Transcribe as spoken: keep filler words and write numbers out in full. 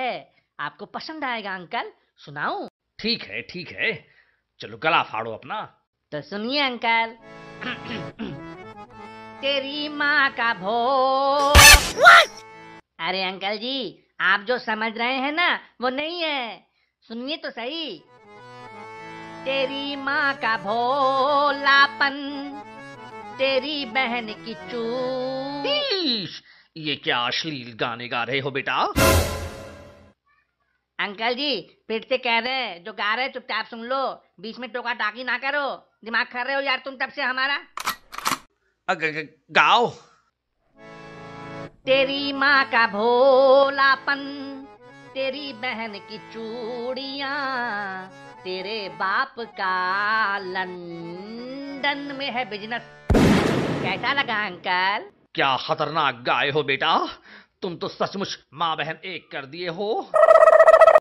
है, आपको पसंद आएगा अंकल, सुनाऊं? ठीक है ठीक है, चलो गला फाड़ो अपना। तो सुनिए अंकल। तेरी माँ का भोग। अरे अंकल जी, आप जो समझ रहे हैं ना वो नहीं है, सुनिए तो सही। तेरी माँ का भोलापन, तेरी बहन की चूक। ईश, ये क्या अश्लील गाने गा रहे हो बेटा? अंकल जी फिर से कह रहे हैं, जो गा रहे हैं चुपचाप सुन लो, बीच में टोका टाकी ना करो, दिमाग खा रहे हो यार तुम तब से हमारा। अग, ग, गाओ। तेरी माँ का भोलापन, तेरी बहन की चूड़ियां, तेरे बाप का लंदन में है बिजनेस। कैसा लगा अंकल? क्या खतरनाक गाए हो बेटा, तुम तो सचमुच माँ बहन एक कर दिए हो।